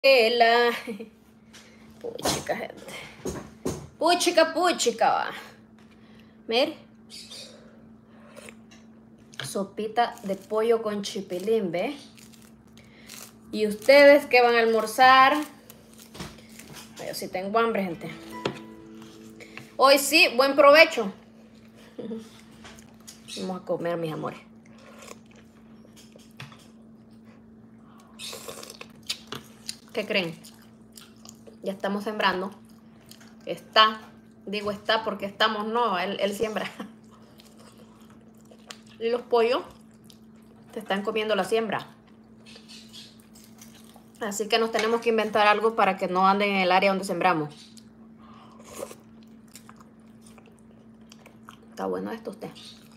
La puchica, gente. Puchica, va. Mire. Sopita de pollo con chipilín, ¿ve? ¿Y ustedes qué van a almorzar? Yo sí tengo hambre, gente. Hoy sí, buen provecho. Vamos a comer, mis amores. ¿Qué creen? Ya estamos sembrando. Digo está porque estamos, no, él siembra. Y los pollos se están comiendo la siembra. Así que nos tenemos que inventar algo para que no anden en el área donde sembramos. Está bueno esto usted.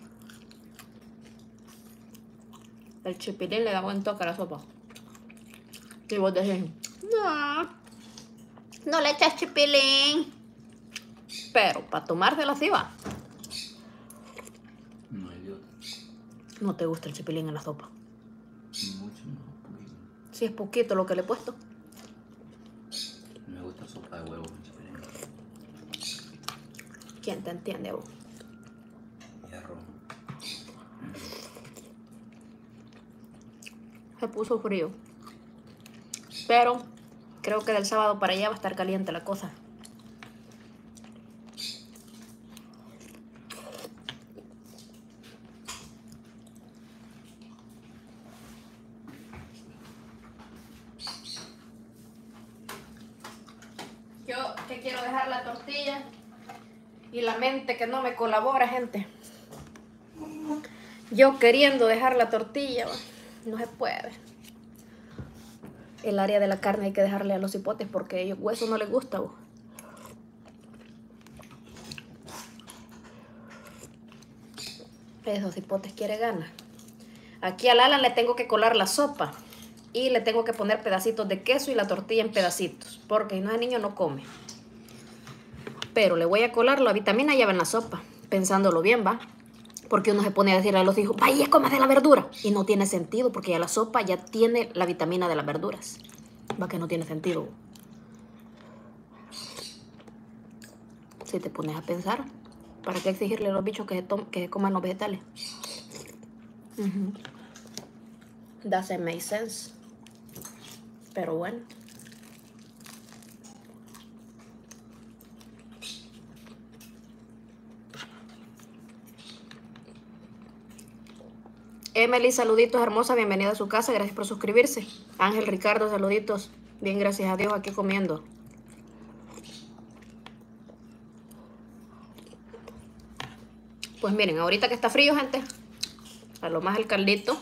El chipilín le da buen toque a la sopa. Y vos decís, no le echas chipilín. Pero para tomársela así va. No, idiota. ¿No te gusta el chipilín en la sopa? Mucho, no, poquito. Si es poquito lo que le he puesto. Me gusta sopa de huevo con chipilín. ¿Quién te entiende vos? Y arroz. Se puso frío. Pero creo que del sábado para allá va a estar caliente la cosa. Yo que quiero dejar la tortilla y la mente que no me colabora, gente. Yo queriendo dejar la tortilla, no se puede. El área de la carne hay que dejarle a los hipotes porque a ellos hueso no les gusta. Esos hipotes quiere ganas. Aquí al Alan le tengo que colar la sopa y le tengo que poner pedacitos de queso y la tortilla en pedacitos porque si no, el niño no come. Pero le voy a colar la vitamina ya va en la sopa, pensándolo bien, va. Porque uno se pone a decirle a los hijos, vaya, comas de la verdura. Y no tiene sentido porque ya la sopa ya tiene la vitamina de las verduras. Va que no tiene sentido. Si te pones a pensar, ¿para qué exigirle a los bichos que se coman los vegetales? Doesn't make sense. Pero bueno. Emily, saluditos, hermosa, bienvenida a su casa, gracias por suscribirse. Ángel Ricardo, saluditos, bien, gracias a Dios, aquí comiendo. Pues miren, ahorita que está frío, gente, a lo más el caldito.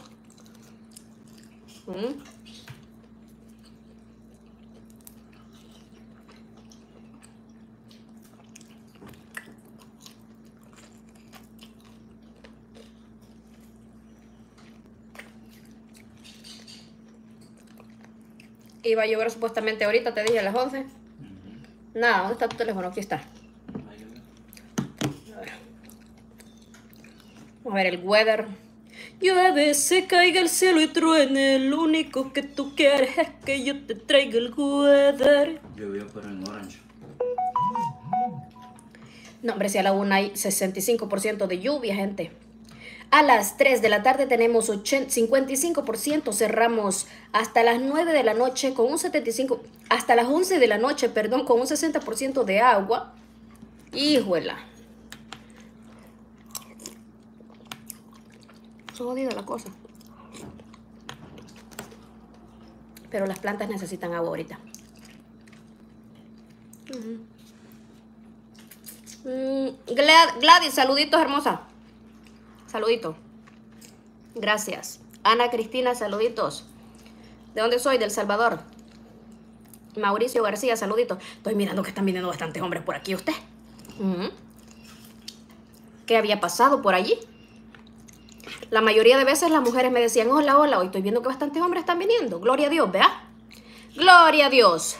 Iba a llover supuestamente ahorita, te dije a las 11. Nada, ¿dónde está tu teléfono? Aquí está. A ver, el weather. Llueve, se caiga el cielo y truene. Lo único que tú quieres es que yo te traiga el weather. Llovió pero en Orange. No, hombre, si a la 1 hay 65% de lluvia, gente. A las 3 de la tarde tenemos 55%, cerramos hasta las 9 de la noche con un 75%, hasta las 11 de la noche, perdón, con un 60% de agua. Híjuela. Jodida la cosa. Pero las plantas necesitan agua ahorita. Gladys, saluditos, hermosa. Saludito. Gracias. Ana Cristina, saluditos. ¿De dónde soy? Del Salvador. Mauricio García, saluditos. Estoy mirando que están viniendo bastantes hombres por aquí. ¿Usted? ¿Qué había pasado por allí? La mayoría de veces las mujeres me decían, hola, hola. Hoy estoy viendo que bastantes hombres están viniendo. Gloria a Dios, ¿vea? Gloria a Dios.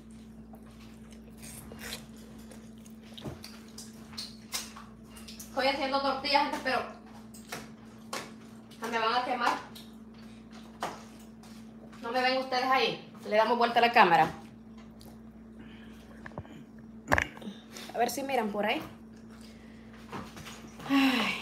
Hoy haciendo tortillas, gente, pero me van a quemar. No me ven ustedes ahí. Le damos vuelta a la cámara. A ver si miran por ahí. Ay.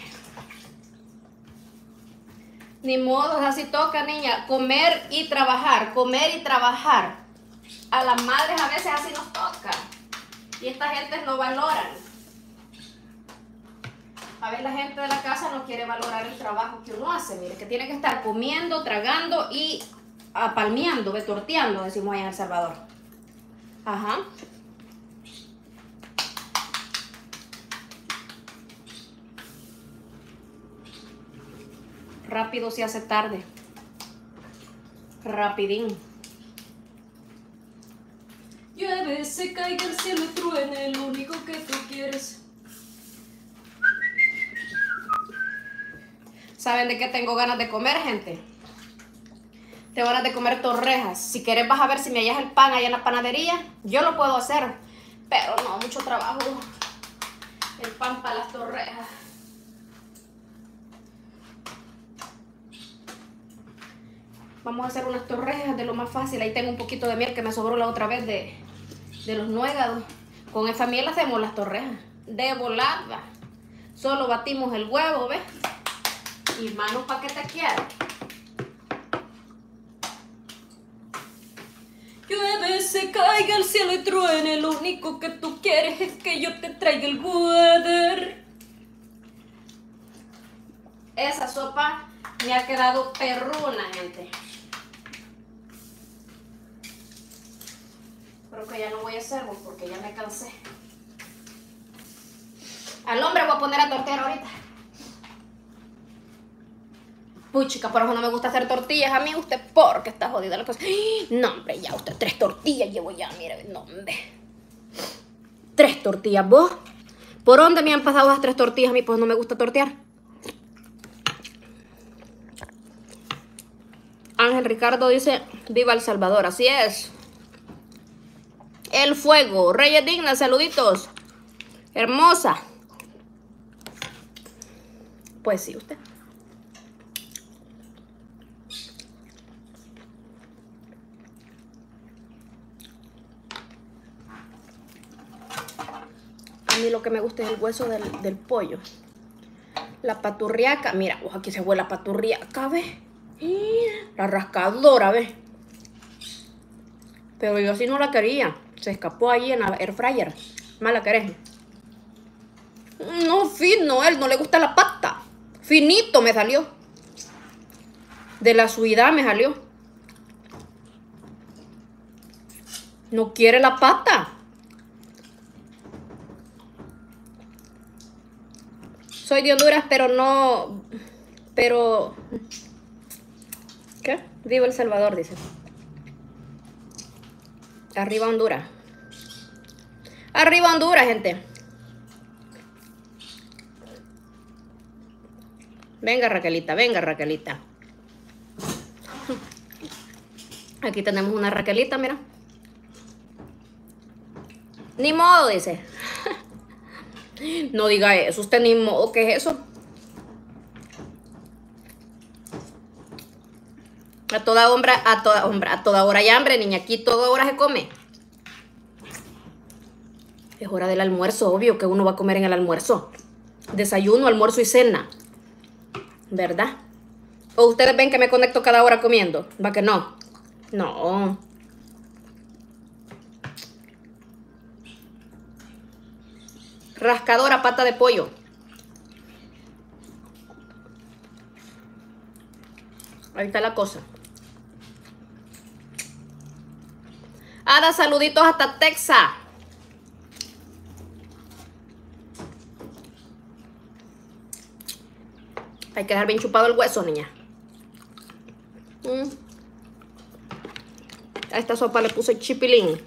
Ni modo, así toca, niña. Comer y trabajar, comer y trabajar. A las madres a veces así nos toca. Y esta gente no valoran. A ver, la gente de la casa no quiere valorar el trabajo que uno hace. Mire, que tiene que estar comiendo, tragando y apalmeando, torteando, decimos ahí en El Salvador. Ajá. Rápido se hace tarde. Rapidín. Llueve, se caiga el cielo y truene, lo único que tú quieres. ¿Saben de qué tengo ganas de comer, gente? Tengo ganas de comer torrejas. Si quieres vas a ver si me hallas el pan allá en la panadería. Yo lo puedo hacer, pero no, mucho trabajo. El pan para las torrejas. Vamos a hacer unas torrejas de lo más fácil. Ahí tengo un poquito de miel que me sobró la otra vez de los nuegados. Con esa miel hacemos las torrejas de volada. Solo batimos el huevo, ¿ves? Y manos para que te quiera. Llueve, se caiga el cielo y truene, lo único que tú quieres es que yo te traiga el weather. Esa sopa me ha quedado perruna, gente. Creo que ya no voy a hacerlo porque ya me cansé. Al hombre voy a poner a tortear ahorita. Puchica, por eso no me gusta hacer tortillas a mí, usted, porque está jodida la cosa. No, hombre, ya usted 3 tortillas llevo ya, mire, no, hombre. 3 tortillas, ¿vos? ¿Por dónde me han pasado las 3 tortillas a mí? Pues no me gusta tortear. Ángel Ricardo dice, viva El Salvador, así es. El fuego, Reyes Dignas, saluditos. Hermosa. Pues sí, usted. A mí lo que me gusta es el hueso del pollo. La paturriaca. Mira, aquí se huele la paturriaca, ¿ves? La rascadora, ¿ves? Pero yo así no la quería. Se escapó ahí en la air fryer. Mala querés. No, fino, él no le gusta la pata. Finito me salió. De la suidad me salió. No quiere la pata. Soy de Honduras, pero no... Pero... ¿Qué? Vivo El Salvador, dice. Arriba Honduras. Arriba Honduras, gente. Venga, Raquelita, venga, Raquelita. Aquí tenemos una Raquelita, mira. Ni modo, dice. No diga eso, usted ni modo, ¿qué es eso? A toda hora hay hambre, niña, aquí toda hora se come. Es hora del almuerzo, obvio que uno va a comer en el almuerzo. Desayuno, almuerzo y cena. ¿Verdad? ¿O ustedes ven que me conecto cada hora comiendo? ¿Va que no? No. Rascadora, pata de pollo. Ahí está la cosa. Ada, saluditos hasta Texas. Hay que dejar bien chupado el hueso, niña. A esta sopa le puse chipilín.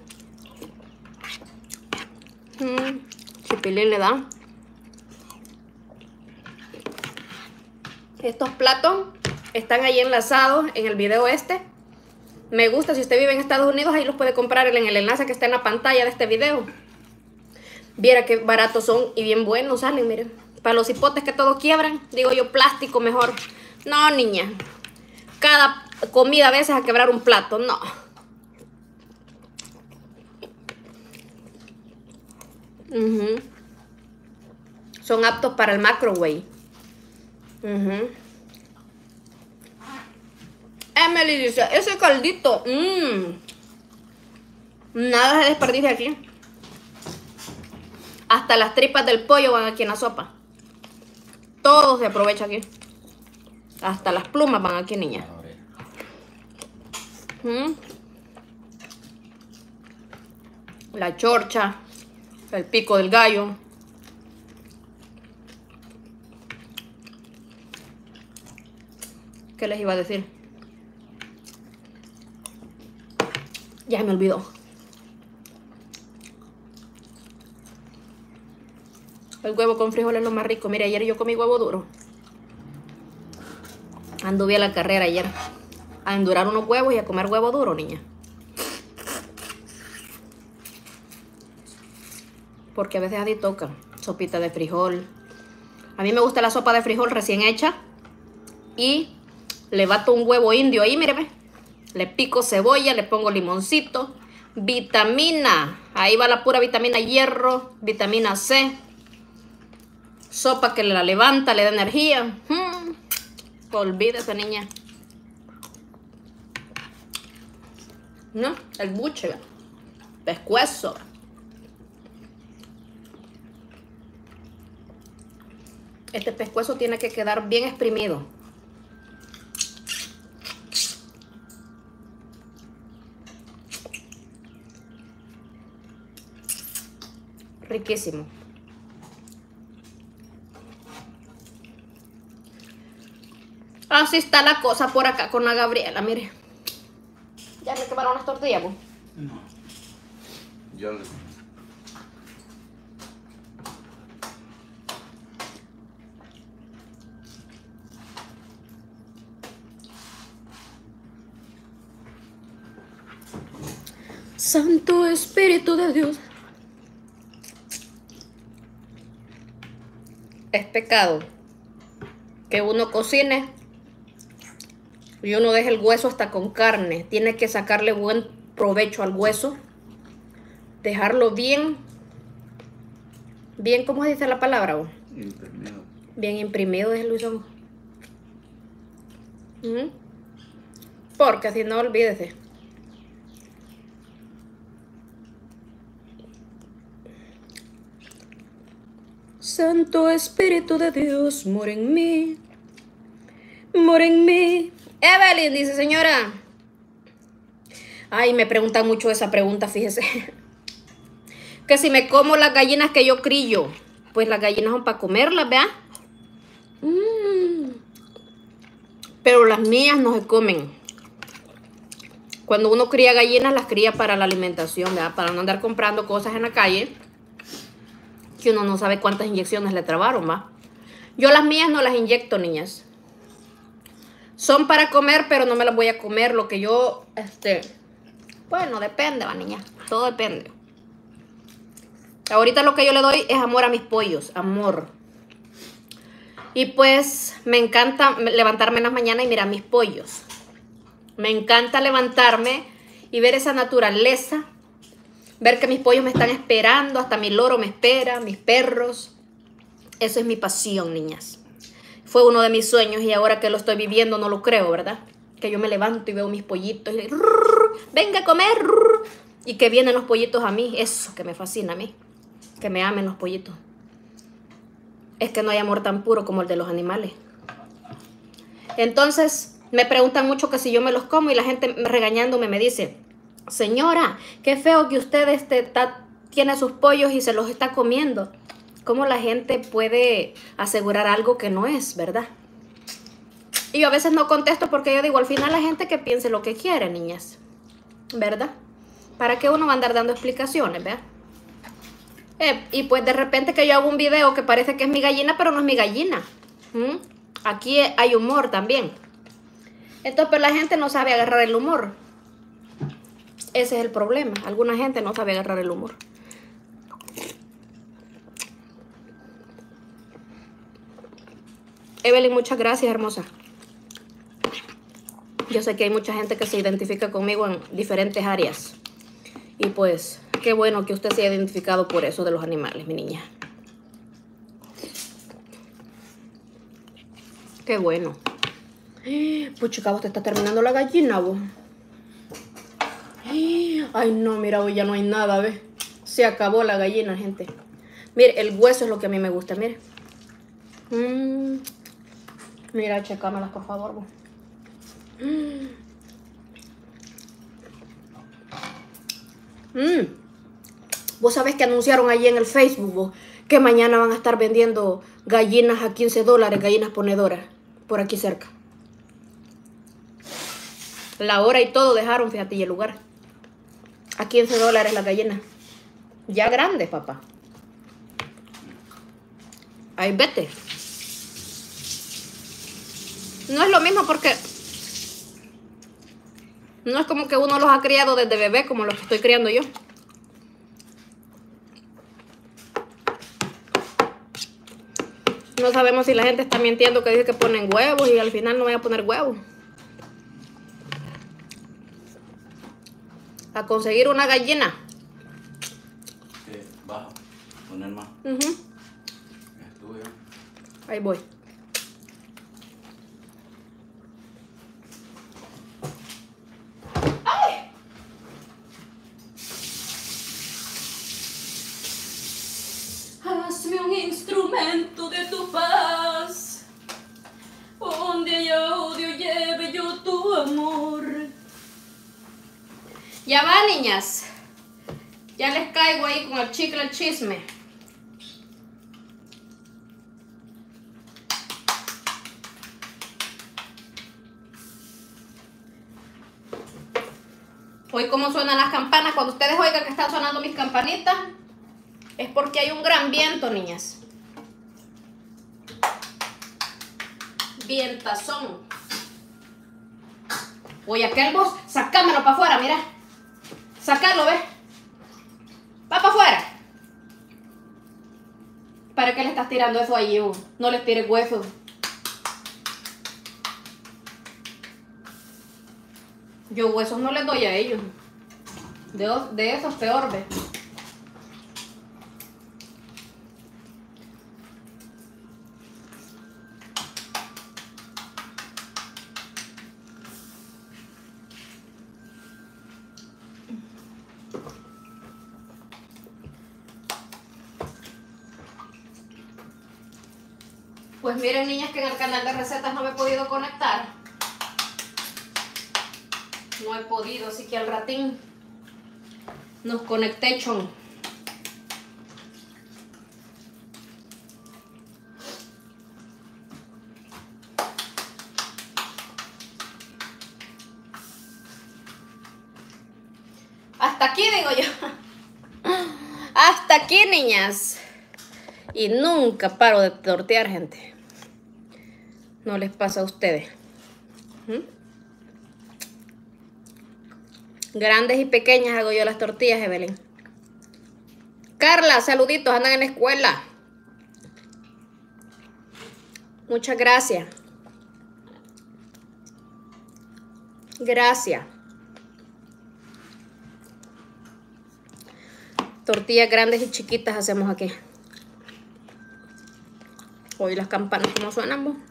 Chipilín le da. Estos platos están ahí enlazados en el video este. Me gusta, si usted vive en Estados Unidos, ahí los puede comprar en el enlace que está en la pantalla de este video. Viera qué baratos son y bien buenos salen, miren. Para los hipotes que todos quiebran, digo yo, plástico mejor. No, niña. Cada comida a veces a quebrar un plato, no. Son aptos para el microwave. Emily dice, ese caldito, nada se desperdicia aquí. Hasta las tripas del pollo van aquí en la sopa. Todo se aprovecha aquí. Hasta las plumas van aquí, niña. La chorcha, el pico del gallo. ¿Qué les iba a decir? Ya me olvidó. El huevo con frijoles es lo más rico. Mira, ayer yo comí huevo duro. Anduve a la carrera ayer. A endurar unos huevos y a comer huevo duro, niña. Porque a veces así toca. Sopita de frijol. A mí me gusta la sopa de frijol recién hecha. Y le bato un huevo indio ahí, míreme. Le pico cebolla, le pongo limoncito. Vitamina. Ahí va la pura vitamina hierro. Vitamina C. Sopa que la levanta, le da energía. Olvídese, niña. No, el buche. Pescuezo. Este pescuezo tiene que quedar bien exprimido. Riquísimo. Así está la cosa por acá con la Gabriela, mire. ¿Ya le quemaron las tortillas, vos? No. Yo le... Santo Espíritu de Dios. Es pecado que uno cocine y uno deje el hueso hasta con carne. Tiene que sacarle buen provecho al hueso. Dejarlo bien, ¿cómo se dice la palabra vos? Imprimido. Bien imprimido, es Luisón. Porque si no, olvídese. Santo Espíritu de Dios, mora en mí. Mora en mí. Evelyn dice, señora. Ay, me preguntan mucho esa pregunta, fíjese. Que si me como las gallinas que yo crillo. Pues las gallinas son para comerlas, ¿vea? Pero las mías no se comen. Cuando uno cría gallinas, las cría para la alimentación, ¿verdad? Para no andar comprando cosas en la calle que uno no sabe cuántas inyecciones le trabaron, ¿va? Yo las mías no las inyecto, niñas. Son para comer, pero no me las voy a comer. Lo que yo, bueno, depende, va, niña. Todo depende. Ahorita lo que yo le doy es amor a mis pollos, amor. Y pues me encanta levantarme en las mañanas y mirar mis pollos. Me encanta levantarme y ver esa naturaleza. Ver que mis pollos me están esperando, hasta mi loro me espera, mis perros. Eso es mi pasión, niñas. Fue uno de mis sueños y ahora que lo estoy viviendo no lo creo, ¿verdad? Que yo me levanto y veo mis pollitos y venga a comer. Y que vienen los pollitos a mí. Eso que me fascina a mí. Que me amen los pollitos. Es que no hay amor tan puro como el de los animales. Entonces me preguntan mucho que si yo me los como y la gente regañándome me dice, señora, qué feo que usted tiene sus pollos y se los está comiendo. ¿Cómo la gente puede asegurar algo que no es, verdad? Y yo a veces no contesto porque yo digo, al final la gente que piense lo que quiere, niñas. ¿Verdad? ¿Para qué uno va a andar dando explicaciones, verdad? Y pues de repente que yo hago un video que parece que es mi gallina, pero no es mi gallina. Aquí hay humor también. Entonces, pero la gente no sabe agarrar el humor. Ese es el problema. Alguna gente no sabe agarrar el humor. Evelyn, muchas gracias, hermosa. Yo sé que hay mucha gente que se identifica conmigo en diferentes áreas. Y pues, qué bueno que usted se haya identificado por eso de los animales, mi niña. Qué bueno. Puchica, vos te está terminando la gallina, vos. Ay, no, mira, hoy ya no hay nada, ¿ves? Se acabó la gallina, gente. Mire, el hueso es lo que a mí me gusta, mire. Mira, checámelas, por favor, vos. Vos sabés que anunciaron allí en el Facebook, vos, que mañana van a estar vendiendo gallinas a $15, gallinas ponedoras, por aquí cerca. La hora y todo dejaron, fíjate, y el lugar. A $15 la gallina. Ya grande, papá. Ahí vete. No es lo mismo porque no es como que uno los ha criado desde bebé como los que estoy criando yo. No sabemos si la gente está mintiendo que dice que ponen huevos y al final no voy a poner huevos. A conseguir una gallina. Baja, poner más. Ahí voy. ¡Ay! Hazme un instrumento de tu paz, donde haya odio lleve yo tu amor. Ya va, niñas. Ya les caigo ahí con el chicle el chisme. Hoy cómo suenan las campanas. Cuando ustedes oigan que están sonando mis campanitas, es porque hay un gran viento, niñas. Vientazón. Oye, aquel vos, sacámelo para afuera, mira. Sacarlo, ¿ves? Va para afuera. ¿Para qué le estás tirando eso allí? No les tires huesos. Yo huesos no les doy a ellos. De esos peor, ¿ves? Pues miren, niñas, que en el canal de recetas no me he podido conectar. No he podido, así que al ratín nos conecté, chon. Hasta aquí, digo yo. Hasta aquí, niñas. Y nunca paro de tortear, gente. No les pasa a ustedes. Grandes y pequeñas hago yo las tortillas, Evelyn. Carla, saluditos, andan en la escuela. Muchas gracias. Gracias. Tortillas grandes y chiquitas hacemos aquí. Hoy las campanas, ¿cómo suenan vos?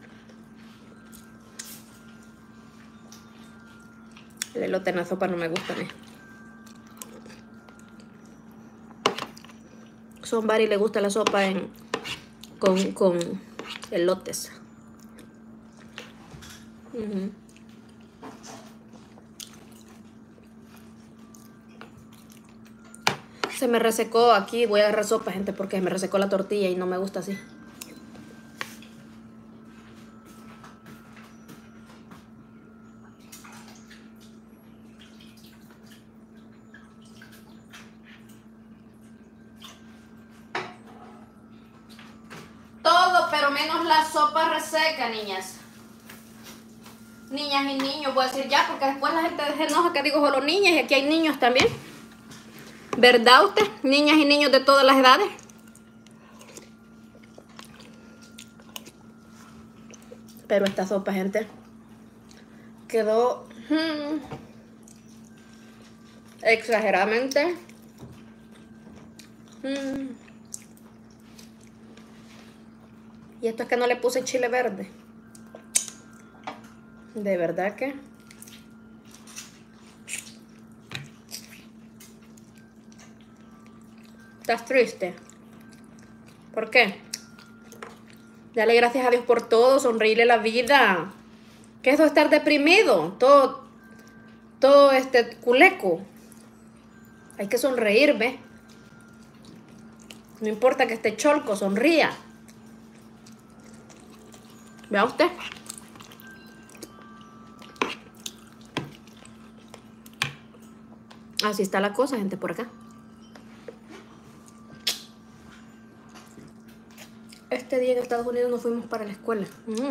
El elote en la sopa no me gusta a mí. Sombari le gusta la sopa con elotes. Se me resecó aquí, voy a agarrar sopa, gente, porque me resecó la tortilla y no me gusta así. Todo, pero menos la sopa reseca, niñas. Niñas y niños, voy a decir ya, porque después la gente se enoja que digo solo niñas y aquí hay niños también. ¿Verdad usted? Niñas y niños de todas las edades. Pero esta sopa, gente, quedó exageradamente y esto es que no le puse chile verde. De verdad que estás triste. ¿Por qué? Dale gracias a Dios por todo, sonreírle la vida. ¿Qué es eso de estar deprimido? Todo culeco. Hay que sonreír, ¿ve? No importa que esté cholco, sonría. ¿Vea usted? Así está la cosa, gente, por acá. Este día en Estados Unidos nos fuimos para la escuela.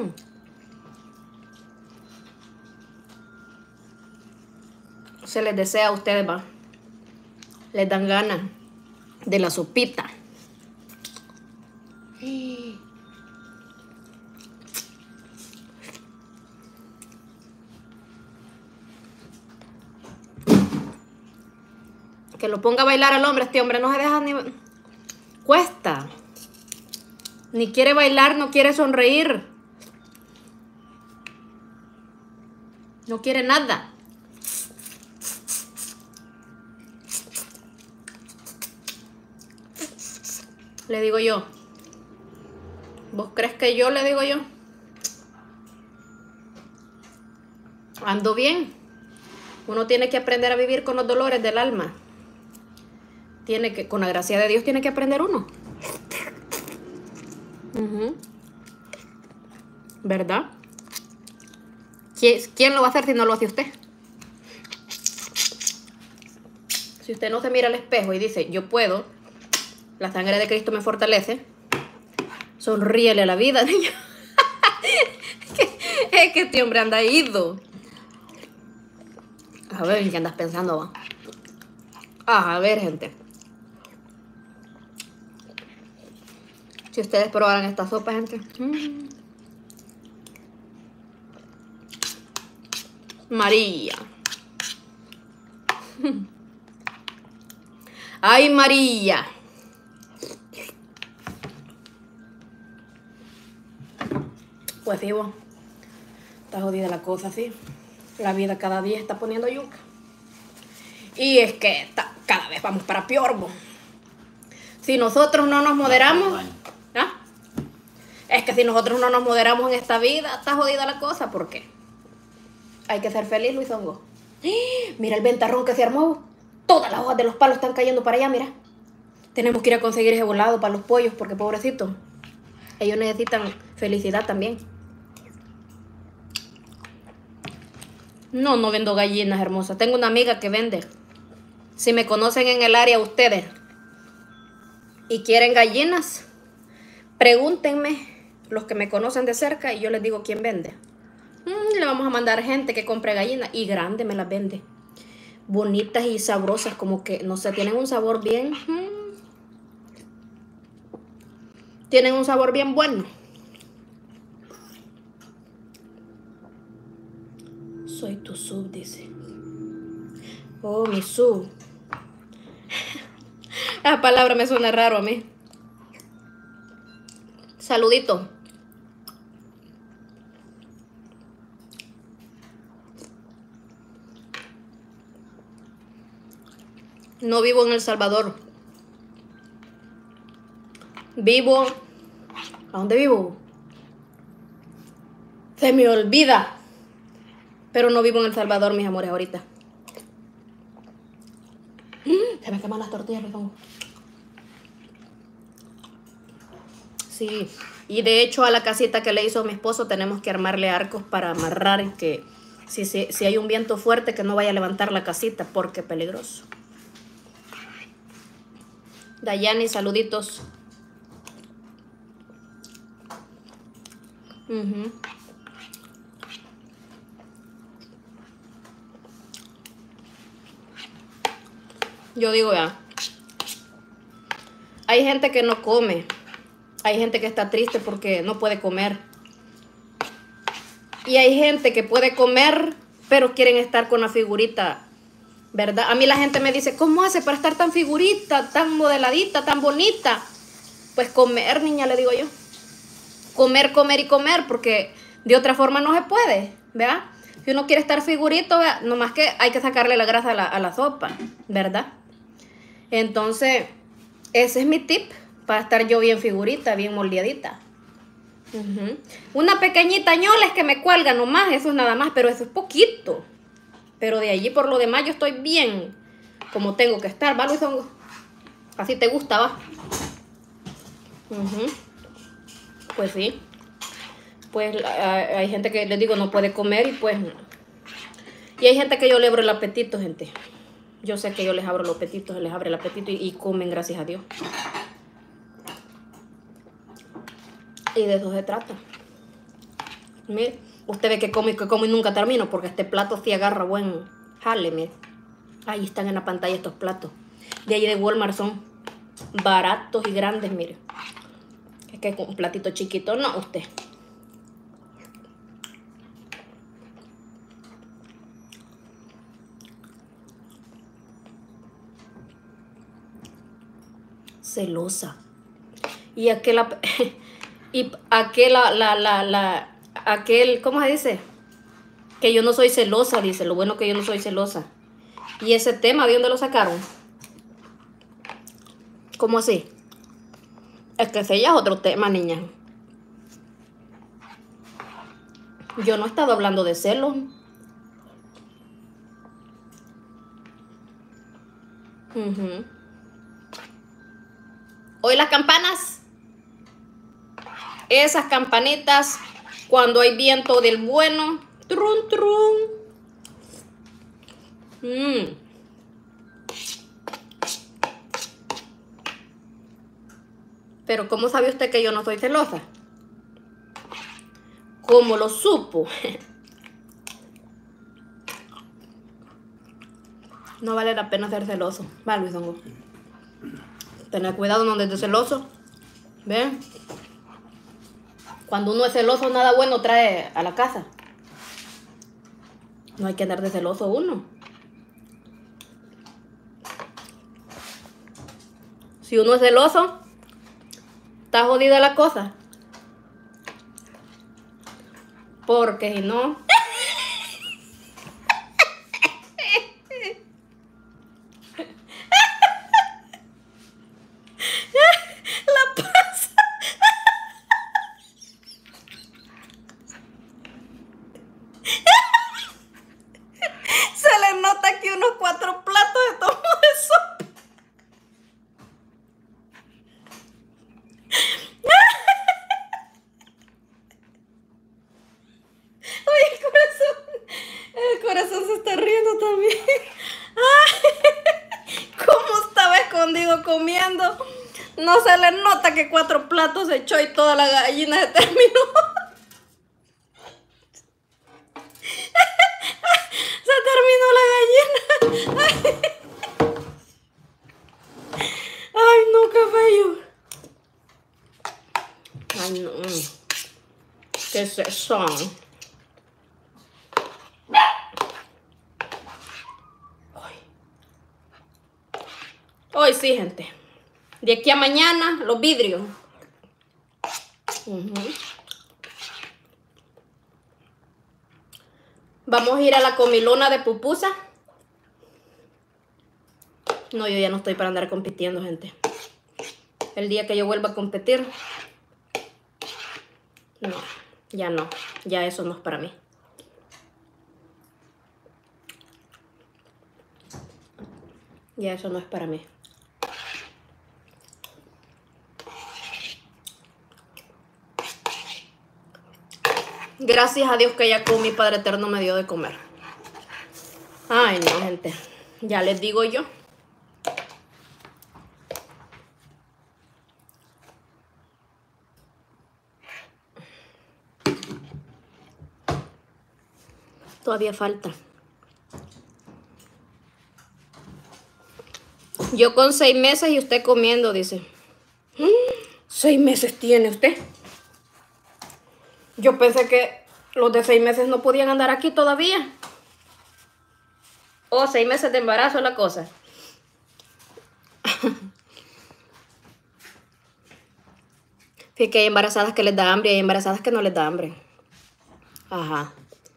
Se les desea a ustedes, va. Les dan ganas de la sopita. Que lo ponga a bailar al hombre. Este hombre no se deja ni... Cuesta. Ni quiere bailar, no quiere sonreír. No quiere nada. Le digo yo. ¿Vos crees que yo le digo yo? Ando bien. Uno tiene que aprender a vivir con los dolores del alma. Con la gracia de Dios tiene que aprender uno. ¿Verdad? ¿Quién lo va a hacer si no lo hace usted? Si usted no se mira al espejo y dice, yo puedo, la sangre de Cristo me fortalece, sonríele a la vida, niña. Es que este hombre anda ido. A ver, ¿en qué andas pensando, va? A ver, gente. Si ustedes probaran esta sopa, gente. María. Ay, María. Pues sí, vos. Está jodida la cosa, sí. La vida cada día está poniendo yuca. Y es que cada vez vamos para peor, vos. Si nosotros no nos moderamos... ¿Ah? Es que si nosotros no nos moderamos en esta vida, está jodida la cosa. ¿Por qué? Hay que ser feliz, Luis Hongo. Mira el ventarrón que se armó. Todas las hojas de los palos están cayendo para allá, mira. Tenemos que ir a conseguir ese volado para los pollos, porque pobrecitos, ellos necesitan felicidad también. No vendo gallinas, hermosas. Tengo una amiga que vende. Si me conocen en el área ustedes y quieren gallinas, pregúntenme, los que me conocen de cerca, y yo les digo quién vende. Le vamos a mandar gente que compre gallinas, y grande me las vende. Bonitas y sabrosas, como que, no sé, tienen un sabor bien... Tienen un sabor bien bueno. Soy tu sub, dice. Oh, mi sub. La palabra me suena raro a mí. Saludito. No vivo en El Salvador. Vivo... ¿A dónde vivo? Se me olvida. Pero no vivo en El Salvador, mis amores, ahorita. Se me queman las tortillas, les pongo. Sí. Y de hecho a la casita que le hizo mi esposo tenemos que armarle arcos para amarrar, que si hay un viento fuerte que no vaya a levantar la casita, porque es peligroso. Dayani, saluditos. Yo digo ya, hay gente que no come, hay gente que está triste porque no puede comer. Y hay gente que puede comer, pero quieren estar con la figurita, ¿verdad? A mí la gente me dice, ¿cómo hace para estar tan figurita, tan modeladita, tan bonita? Pues comer, niña, le digo yo. Comer, comer y comer, porque de otra forma no se puede, ¿verdad? Si uno quiere estar figurito, ¿verdad? Nomás que hay que sacarle la grasa a la sopa, ¿verdad? Entonces, ese es mi tip para estar yo bien figurita, bien moldeadita. Una pequeñita ñola es que me cuelga nomás, eso es nada más, pero eso es poquito. Pero de allí por lo demás yo estoy bien como tengo que estar, ¿va, Luisongo? Así te gusta, ¿va? Pues sí. Pues hay gente que les digo no puede comer y pues... Y hay gente que yo le abro el apetito, gente. Yo sé que yo les abro el apetito, les abre el apetito y comen, gracias a Dios. Y de eso se trata. Mire, usted ve que como y nunca termino, porque este plato sí agarra buen jale, mire. Ahí están en la pantalla estos platos. De ahí de Walmart son baratos y grandes, mire. Es que con un platito chiquito, no, usted. Celosa. Y aquel... Y aquel, ¿cómo se dice? Que yo no soy celosa, dice. Lo bueno que yo no soy celosa. Y ese tema, ¿de dónde lo sacaron? ¿Cómo así? Es que ese ya es otro tema, niña. Yo no he estado hablando de celos. Hoy las campanas. Esas campanitas, cuando hay viento del bueno, trun, trun. Pero ¿cómo sabe usted que yo no soy celosa? ¿Cómo lo supo? No vale la pena ser celoso. Va, Luisongo. Tener cuidado donde esté celoso. ¿Ven? Cuando uno es celoso, nada bueno trae a la casa. No hay que andar de celoso uno. Si uno es celoso, está jodida la cosa. Porque si no... La pasa. Se le nota aquí unos 4 platos de tomo de sopa. El corazón se está riendo también. ¿Cómo estaba escondido comiendo? No se le nota que 4 platos se echó y toda la gallina se terminó. Se terminó la gallina. Ay, no, qué feo. Ay, no. ¿Qué es eso? Hoy sí, gente. De aquí a mañana, los vidrios. Vamos a ir a la comilona de pupusa. No, yo ya no estoy para andar compitiendo, gente. El día que yo vuelva a competir, no, ya no. Ya eso no es para mí. Ya eso no es para mí. Gracias a Dios que ya con mi Padre Eterno me dio de comer. Ay, no, gente. Ya les digo yo. Todavía falta. Yo con 6 meses y usted comiendo, dice. 6 meses tiene usted. Yo pensé que Los de 6 meses no podían andar aquí todavía. O 6 meses de embarazo es la cosa. Fíjate que hay embarazadas que les da hambre y hay embarazadas que no les da hambre. Ajá.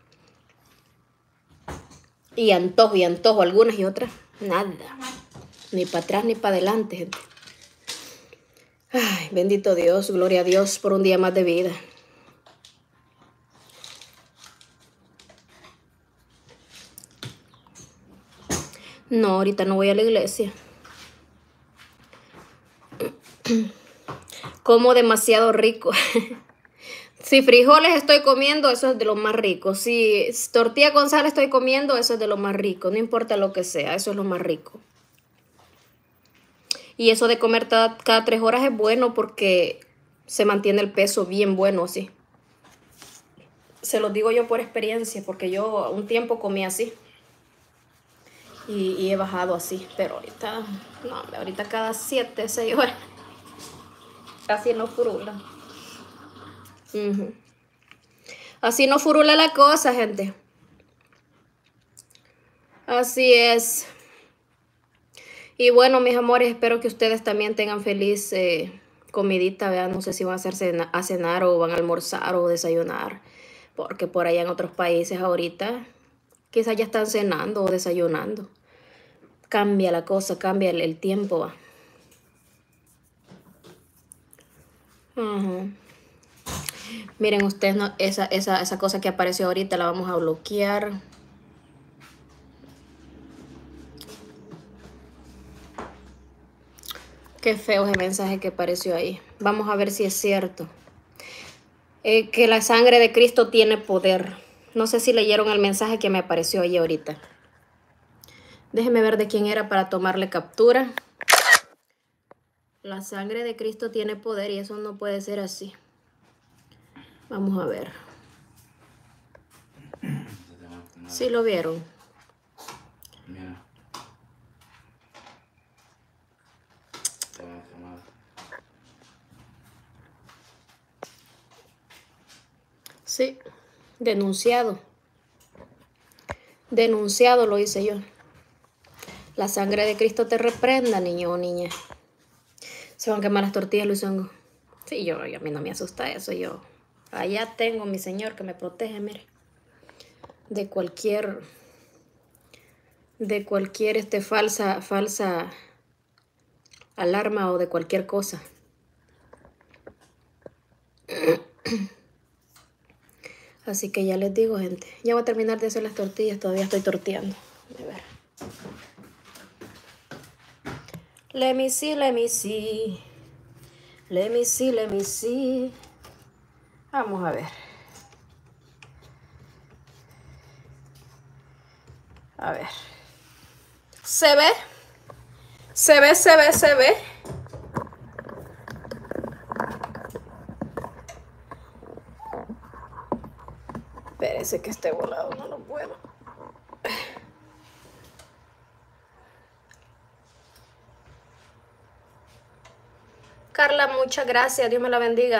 Y antojo, algunas y otras, nada. Ni para atrás ni para adelante, gente. Ay, bendito Dios, gloria a Dios por un día más de vida. No, ahorita no voy a la iglesia. Como demasiado rico. Si frijoles estoy comiendo, eso es de lo más rico. Si tortilla con sal estoy comiendo, eso es de lo más rico. No importa lo que sea, eso es lo más rico. Y eso de comer cada 3 horas es bueno porque se mantiene el peso bien bueno así. Se los digo yo por experiencia, porque yo un tiempo comí así. Y he bajado así, pero ahorita, no, ahorita cada 7, 6 horas. Así no furula. Así no furula la cosa, gente. Así es. Y bueno, mis amores, espero que ustedes también tengan feliz comidita, ¿verdad? No sé si van a hacer a cenar o van a almorzar o desayunar. Porque por allá en otros países ahorita quizás ya están cenando o desayunando. Cambia la cosa, cambia el tiempo, ¿va? Miren ustedes, no, esa cosa que apareció ahorita la vamos a bloquear. Qué feo ese mensaje que apareció ahí. Vamos a ver si es cierto. Que la sangre de Cristo tiene poder. No sé si leyeron el mensaje que me apareció ahí ahorita. Déjenme ver de quién era para tomarle captura. La sangre de Cristo tiene poder y eso no puede ser así. Vamos a ver. ¿Sí lo vieron? Mira. Sí, denunciado. Denunciado lo hice yo. La sangre de Cristo te reprenda, niño o niña. Se van a quemar las tortillas, Luisongo. Sí, a mí no me asusta eso. Yo allá tengo mi Señor que me protege, mire. De cualquier falsa alarma o de cualquier cosa. Así que ya les digo, gente. Ya voy a terminar de hacer las tortillas. Todavía estoy torteando. A ver. Let me see, let me see. Let me see, let me see. Vamos a ver. A ver. ¿Se ve? ¿Se ve, se ve, se ve? Espérese que esté volado, no lo puedo. Carla, muchas gracias. Dios me la bendiga.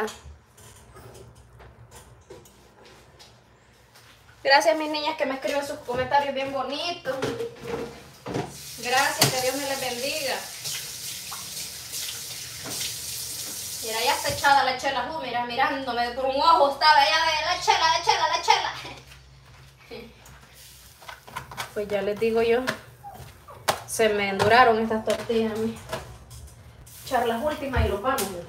Gracias, mis niñas, que me escriben sus comentarios bien bonitos. Gracias, que Dios me les bendiga. Mira, ya está echada la chela. Mira, mirándome por un ojo. Estaba ya de la chela. Pues ya les digo yo. Se me enduraron estas tortillas a mí. Echar las últimas y los vamos, gente.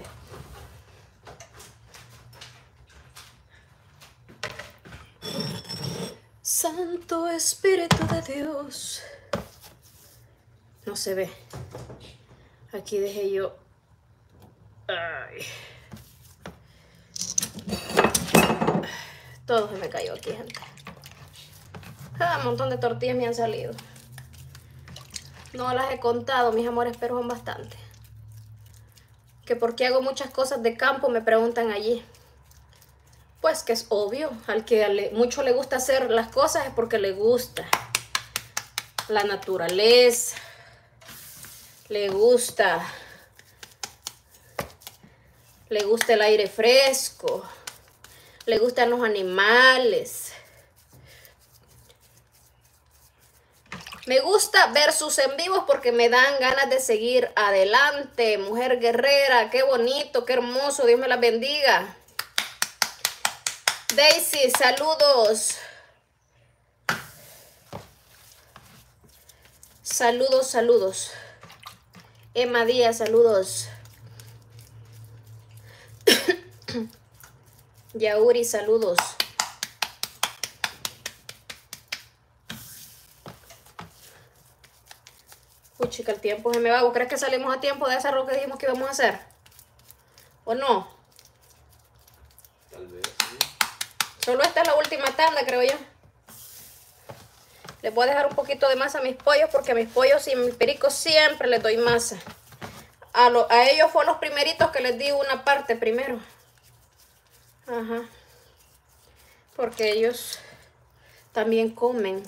Santo Espíritu de Dios. No se ve. Aquí dejé yo. Ay. Todo se me cayó aquí, gente. Cada montón de tortillas me han salido. No las he contado, mis amores, pero son bastantes. Que porque hago muchas cosas de campo, me preguntan allí. Pues que es obvio, al que mucho le gusta hacer las cosas es porque le gusta la naturaleza, le gusta el aire fresco, Le gustan los animales. Me gusta ver sus en vivos porque me dan ganas de seguir adelante. Mujer guerrera, qué bonito, qué hermoso. Dios me la bendiga. Daisy, saludos. Saludos, saludos. Emma Díaz, saludos. Yauri, saludos. Uy, chica, el tiempo se me va. ¿Vos crees que salimos a tiempo de hacer lo que dijimos que íbamos a hacer? ¿O no? Tal vez, sí. Solo esta es la última tanda, creo yo. Les voy a dejar un poquito de masa a mis pollos porque a mis pollos y a mis pericos siempre les doy masa. A ellos fueron los primeritos que les di una parte primero. Ajá. Porque ellos también comen.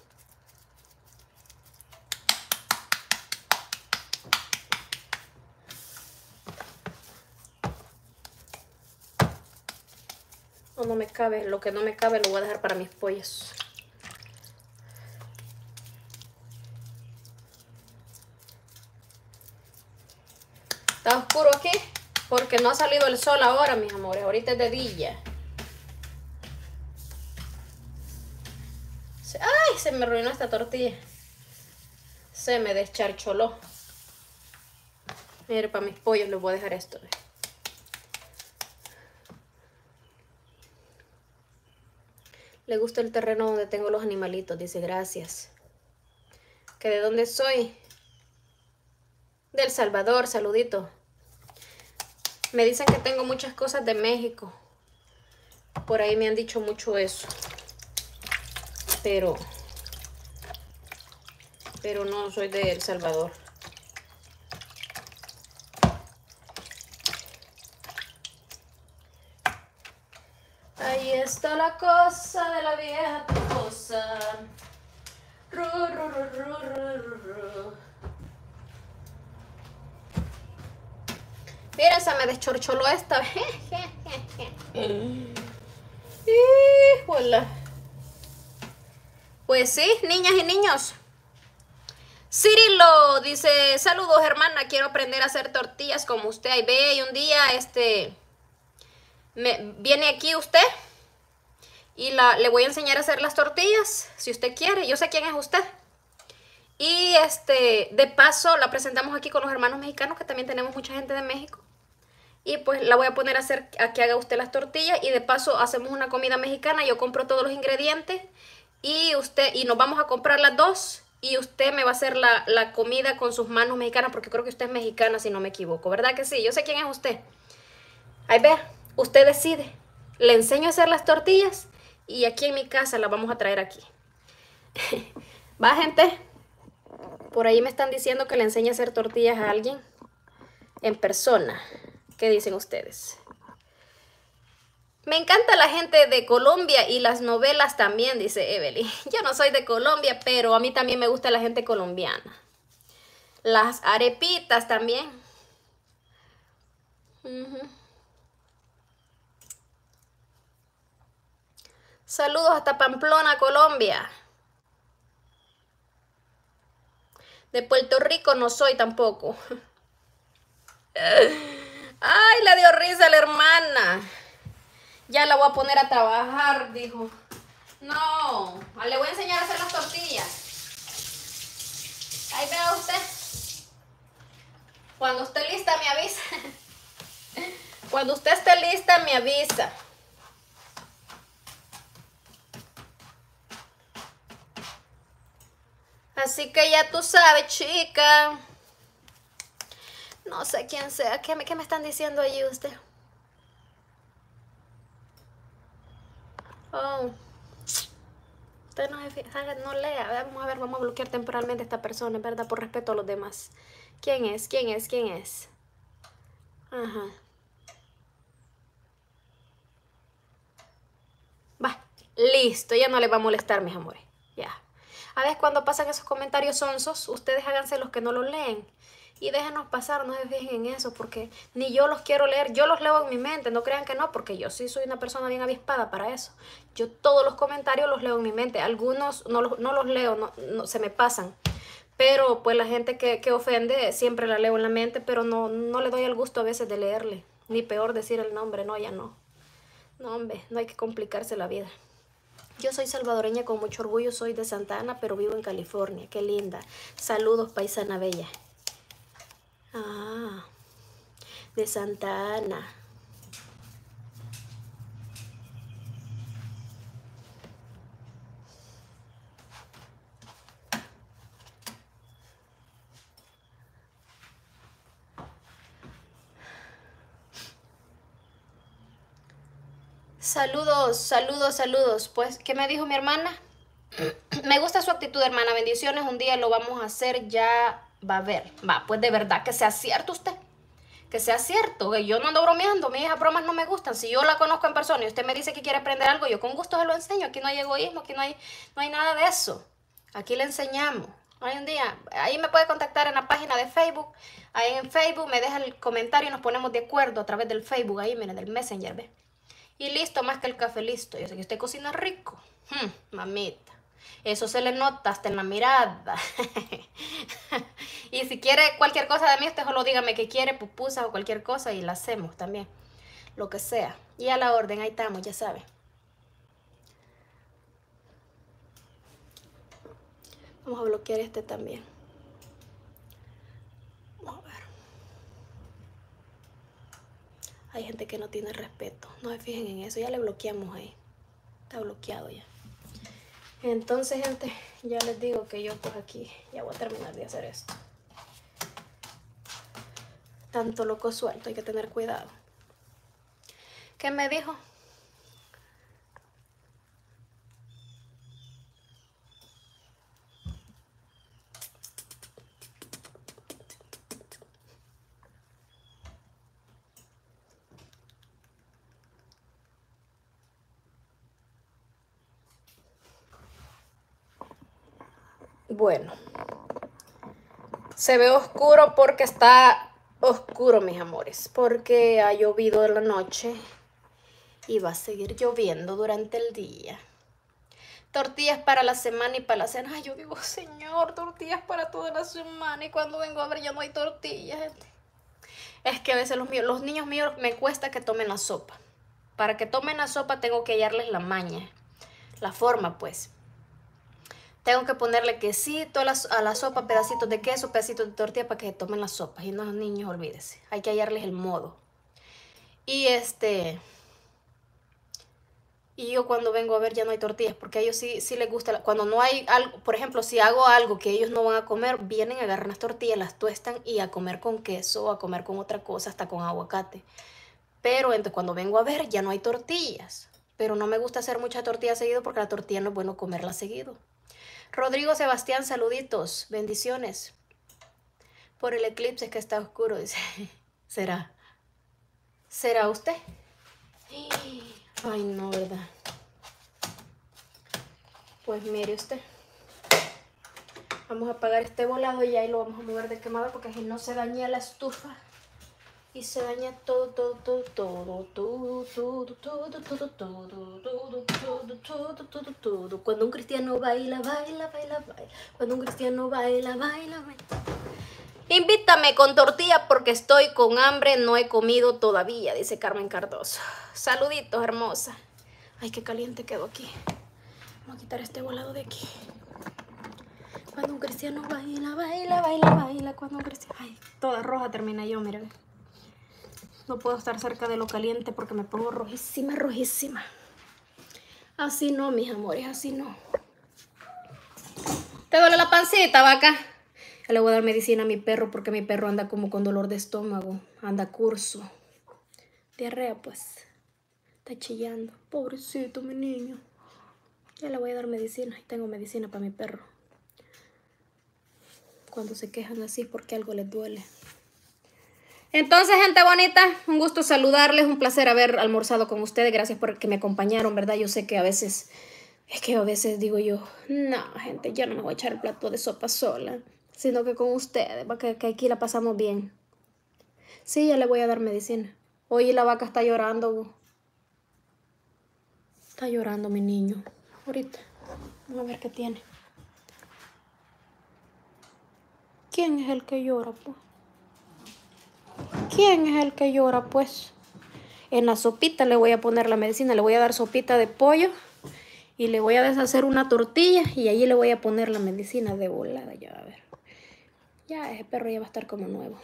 No me cabe, lo que no me cabe lo voy a dejar para mis pollos. Está oscuro aquí porque no ha salido el sol ahora, mis amores. Ahorita es de día. Ay, se me arruinó esta tortilla. Se me descharcholó. Mire, para mis pollos les voy a dejar esto. Le gusta el terreno donde tengo los animalitos, dice, gracias. ¿Que de dónde soy? De El Salvador, saludito. Me dicen que tengo muchas cosas de México. Por ahí me han dicho mucho eso. Pero no soy de El Salvador. Ahí está la cosa de la vieja cosa. Ru, ru, ru, ru, ru, ru, ru. Mira, se me deschorcholó esta. Híjole. Pues sí, niñas y niños. Cirilo dice, saludos hermana, quiero aprender a hacer tortillas como usted. Ahí ve, y un día viene aquí usted y le voy a enseñar a hacer las tortillas, si usted quiere. Yo sé quién es usted. Y de paso la presentamos aquí con los hermanos mexicanos, que también tenemos mucha gente de México. Y pues la voy a poner a que haga usted las tortillas y de paso hacemos una comida mexicana. Yo compro todos los ingredientes y nos vamos a comprar las dos y usted me va a hacer la comida con sus manos mexicanas, porque creo que usted es mexicana si no me equivoco, ¿verdad que sí? Yo sé quién es usted. Ahí vea, usted decide. Le enseño a hacer las tortillas y aquí en mi casa las vamos a traer aquí. ¿Va, gente? Por ahí me están diciendo que le enseñe a hacer tortillas a alguien en persona. ¿Qué dicen ustedes? Me encanta la gente de Colombia y las novelas también, dice Evelyn. Yo no soy de Colombia, pero a mí también me gusta la gente colombiana. Las arepitas también. Saludos hasta Pamplona, Colombia. De Puerto Rico no soy tampoco. Ay, le dio risa a la hermana. Ya la voy a poner a trabajar, dijo. No, le voy a enseñar a hacer las tortillas. Ahí vea usted. Cuando esté lista me avisa. Cuando usted esté lista me avisa. Así que ya tú sabes, chica. No sé quién sea. ¿Qué me están diciendo allí usted? Oh. Usted no lea. Vamos a ver, vamos a bloquear temporalmente a esta persona, ¿verdad? Por respeto a los demás. ¿Quién es? ¿Quién es? ¿Quién es? Ajá. Va, listo. Ya no les va a molestar, mis amores. Ya. A veces cuando pasan esos comentarios sonsos, ustedes háganse los que no los leen. Y déjenos pasar, no se fijen en eso, porque ni yo los quiero leer, yo los leo en mi mente, no crean que no, porque yo sí soy una persona bien avispada para eso. Yo todos los comentarios los leo en mi mente, algunos no los leo, se me pasan. Pero pues la gente que ofende siempre la leo en la mente, pero no le doy el gusto a veces de leerle. Ni peor decir el nombre, no, ya no. No, hombre, no hay que complicarse la vida. Yo soy salvadoreña con mucho orgullo, soy de Santa Ana, pero vivo en California. Qué linda. Saludos, paisana bella. Ah, de Santa Ana. Saludos, saludos, saludos. Pues, ¿qué me dijo mi hermana? Me gusta su actitud, hermana. Bendiciones. Un día lo vamos a hacer, ya va a ver. Va, pues de verdad que sea cierto usted. Que sea cierto. Que yo no ando bromeando. Mis hijas bromas no me gustan. Si yo la conozco en persona y usted me dice que quiere aprender algo, yo con gusto se lo enseño. Aquí no hay egoísmo, aquí no hay nada de eso. Aquí le enseñamos. Hay un día, ahí me puede contactar en la página de Facebook. Ahí en Facebook me deja el comentario y nos ponemos de acuerdo a través del Facebook. Ahí, miren, del Messenger, ¿ve? Y listo, más que el café listo. Yo sé que usted cocina rico. Mamita. Eso se le nota hasta en la mirada. Y si quiere cualquier cosa de mí, usted solo dígame que quiere, pupusas o cualquier cosa y la hacemos también. Lo que sea. Y a la orden, ahí estamos, ya sabe. Vamos a bloquear este también. Vamos a ver. Hay gente que no tiene respeto. No se fijen en eso. Ya le bloqueamos ahí. Está bloqueado ya. Entonces, gente, ya les digo que yo pues aquí ya voy a terminar de hacer esto. Tanto loco suelto, hay que tener cuidado. ¿Qué me dijo? Bueno, se ve oscuro porque está oscuro, mis amores, porque ha llovido en la noche y va a seguir lloviendo durante el día. Tortillas para la semana y para la cena. Ay, yo digo, señor, tortillas para toda la semana, y cuando vengo a ver ya no hay tortillas, gente. Es que a veces los niños míos me cuesta que tomen la sopa. Para que tomen la sopa tengo que hallarles la maña, la forma, pues. Tengo que ponerle quesito a la sopa, pedacitos de queso, pedacitos de tortilla para que tomen la sopa. Y no, los niños, olvídese. Hay que hallarles el modo. Y y yo cuando vengo a ver ya no hay tortillas, porque a ellos sí les gusta. Cuando no hay algo, por ejemplo, si hago algo que ellos no van a comer, vienen, agarran las tortillas, las tuestan y a comer con queso, a comer con otra cosa, hasta con aguacate. Pero entonces cuando vengo a ver ya no hay tortillas. Pero no me gusta hacer mucha tortilla seguido porque la tortilla no es bueno comerla seguido. Rodrigo Sebastián, saluditos, bendiciones. Por el eclipse que está oscuro, dice. ¿Será? ¿Será usted? Ay, no, ¿verdad? Pues mire usted. Vamos a apagar este volado y ahí lo vamos a mover de quemador porque así no se daña la estufa. Y se daña todo. Cuando un cristiano baila. Cuando un cristiano baila. Invítame con tortilla porque estoy con hambre, no he comido todavía, dice Carmen Cardoso. Saluditos, hermosa. Ay, qué caliente quedó aquí. Vamos a quitar este volado de aquí. Cuando un cristiano baila. Cuando un cristiano... Ay, toda roja terminé yo, mire. No puedo estar cerca de lo caliente porque me pongo rojísima. Así no, mis amores, así no. ¿Te duele la pancita, vaca? Ya le voy a dar medicina a mi perro porque mi perro anda como con dolor de estómago. Anda curso. Diarrea, pues. Está chillando. Pobrecito, mi niño. Ya le voy a dar medicina. Y tengo medicina para mi perro. Cuando se quejan así es porque algo les duele. Entonces, gente bonita, un gusto saludarles, un placer haber almorzado con ustedes, gracias por que me acompañaron, ¿verdad? Yo sé que a veces, digo yo, no, gente, ya no me voy a echar el plato de sopa sola. sino que con ustedes, que aquí la pasamos bien. Sí, ya le voy a dar medicina. Oye, la vaca está llorando, vos. Está llorando mi niño. Ahorita. Vamos a ver qué tiene. ¿Quién es el que llora, pues? ¿Quién es el que llora, pues? En la sopita le voy a poner la medicina. Le voy a dar sopita de pollo. Y le voy a deshacer una tortilla. Y allí le voy a poner la medicina de volada. Ya, a ver. Ya, ese perro ya va a estar como nuevo.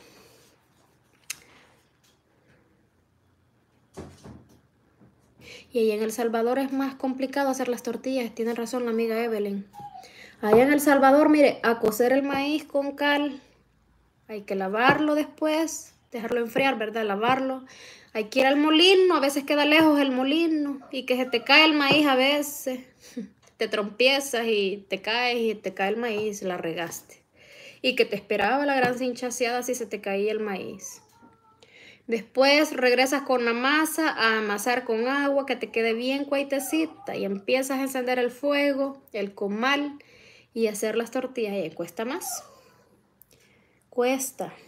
Y ahí en El Salvador es más complicado hacer las tortillas. Tiene razón la amiga Evelyn. Allá en El Salvador, mire, a cocer el maíz con cal. Hay que lavarlo después, dejarlo enfriar, ¿verdad? Lavarlo. Hay que ir al molino, a veces queda lejos el molino. Y que se te cae el maíz a veces. Te trompiezas y te caes y te cae el maíz, la regaste. Y que te esperaba la gran cinchaseada si se te caía el maíz. Después regresas con la masa a amasar con agua que te quede bien cuaitecita y empiezas a encender el fuego, el comal y hacer las tortillas. Y cuesta más. Cuesta.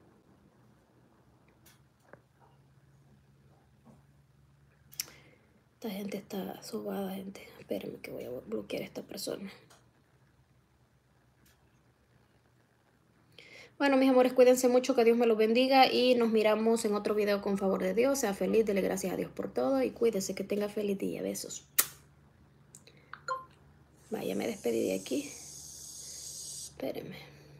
Esta gente está sobada, gente. Espérenme que voy a bloquear a esta persona. Bueno, mis amores, cuídense mucho, que Dios me los bendiga y nos miramos en otro video con favor de Dios. Sea feliz, dele gracias a Dios por todo y cuídese, que tenga feliz día. Besos. Vaya, me despedí de aquí. Espérenme.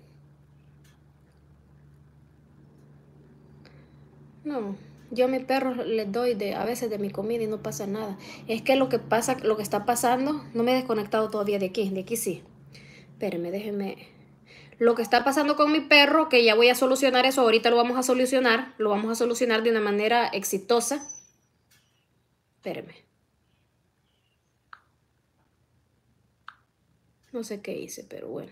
No, yo a mi perro les doy a veces de mi comida y no pasa nada. Es que lo que está pasando, no me he desconectado todavía de aquí sí. Espérenme, déjenme. Lo que está pasando con mi perro, que ya voy a solucionar eso, ahorita lo vamos a solucionar de una manera exitosa. Espérenme. No sé qué hice, pero bueno.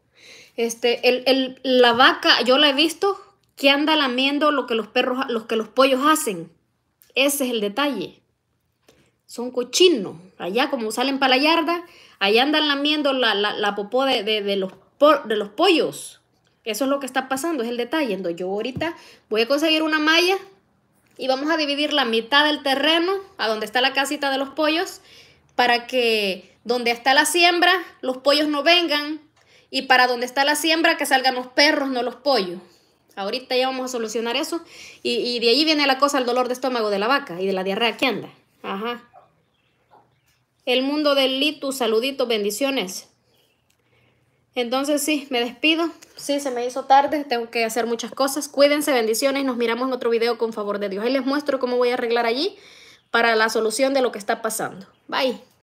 La vaca, yo la he visto que anda lamiendo lo que los pollos hacen. Ese es el detalle. Son cochinos. Allá como salen para la yarda, allá andan lamiendo la popó de los pollos. Eso es lo que está pasando, es el detalle. Entonces yo ahorita voy a conseguir una malla y vamos a dividir la mitad del terreno a donde está la casita de los pollos para que donde está la siembra los pollos no vengan y para donde está la siembra que salgan los perros, no los pollos. Ahorita ya vamos a solucionar eso y de ahí viene la cosa, el dolor de estómago de la vaca y de la diarrea que anda. Ajá. El mundo del Litu, saluditos, bendiciones. Entonces sí, me despido. Sí, se me hizo tarde, tengo que hacer muchas cosas. Cuídense, bendiciones, nos miramos en otro video con favor de Dios. Ahí les muestro cómo voy a arreglar allí para la solución de lo que está pasando. Bye.